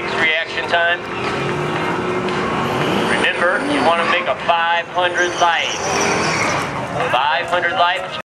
reaction time. Remember, you want to make a 500 light. 500 light.